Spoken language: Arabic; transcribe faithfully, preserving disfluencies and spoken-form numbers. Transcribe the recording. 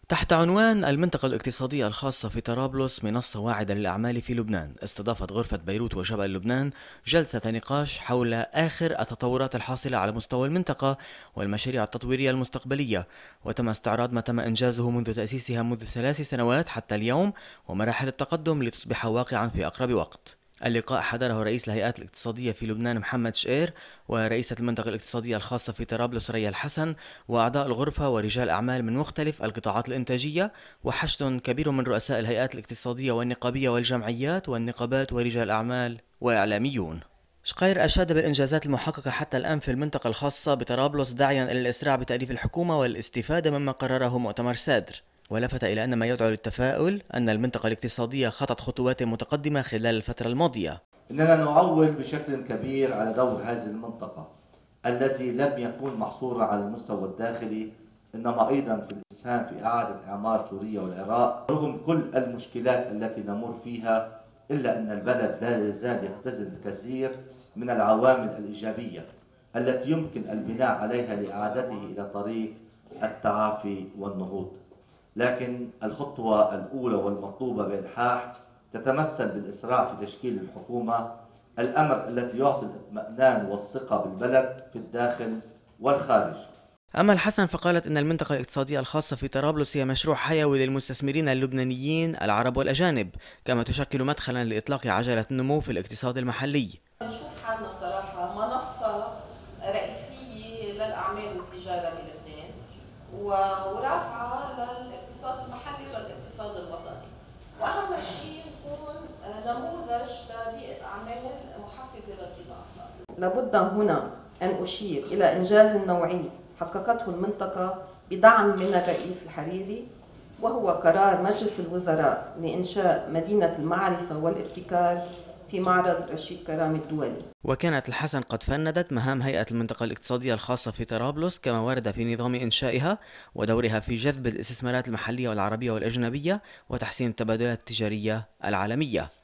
تحت عنوان المنطقة الاقتصادية الخاصة في طرابلس منصة واعدة للأعمال في لبنان، استضافت غرفة بيروت وجبل لبنان جلسة نقاش حول آخر التطورات الحاصلة على مستوى المنطقة والمشاريع التطويرية المستقبلية، وتم استعراض ما تم إنجازه منذ تأسيسها منذ ثلاث سنوات حتى اليوم ومراحل التقدم لتصبح واقعا في أقرب وقت. اللقاء حضره رئيس الهيئات الاقتصادية في لبنان محمد شقير، ورئيسة المنطقة الاقتصادية الخاصة في طرابلس ريا الحسن، وأعضاء الغرفة ورجال أعمال من مختلف القطاعات الإنتاجية، وحشد كبير من رؤساء الهيئات الاقتصادية والنقابية والجمعيات والنقابات ورجال أعمال وإعلاميون. شقير أشاد بالإنجازات المحققة حتى الآن في المنطقة الخاصة بطرابلس، داعيا إلى الإسراع بتأليف الحكومة والاستفادة مما قرره مؤتمر سادر، ولفت إلى أن ما يدعو للتفاؤل أن المنطقة الاقتصادية خطت خطوات متقدمة خلال الفترة الماضية. إننا نعول بشكل كبير على دور هذه المنطقة الذي لم يكون محصورا على المستوى الداخلي، إنما أيضا في الإسهام في إعادة إعمار سوريا والعراق. رغم كل المشكلات التي نمر فيها، إلا أن البلد لا يزال يختزن الكثير من العوامل الإيجابية التي يمكن البناء عليها لإعادته إلى طريق التعافي والنهوض. لكن الخطوة الأولى والمطلوبة بإلحاح تتمثل بالإسراع في تشكيل الحكومة، الأمر الذي يعطي الاطمئنان والثقة بالبلد في الداخل والخارج. أما الحسن فقالت إن المنطقة الاقتصادية الخاصة في طرابلس هي مشروع حيوي للمستثمرين اللبنانيين العرب والأجانب، كما تشكل مدخلا لإطلاق عجلة النمو في الاقتصاد المحلي. نشوف حالنا صراحة منصة رئيسية للأعمال والتجارة بلبنان، ورافعة للاقتصاد المحلي وللاقتصاد الوطني، وأهم شيء نكون نموذج لبيئة أعمال محفزة للقطاع الخاص. لابد هنا أن أشير إلى إنجاز نوعي حققته المنطقة بدعم من الرئيس الحريري، وهو قرار مجلس الوزراء لإنشاء مدينة المعرفة والابتكار في معرض رشيد كرامي الدولي. وكانت الحسن قد فندت مهام هيئة المنطقة الاقتصادية الخاصة في طرابلس كما ورد في نظام إنشائها ودورها في جذب الاستثمارات المحلية والعربية والأجنبية وتحسين التبادلات التجارية العالمية.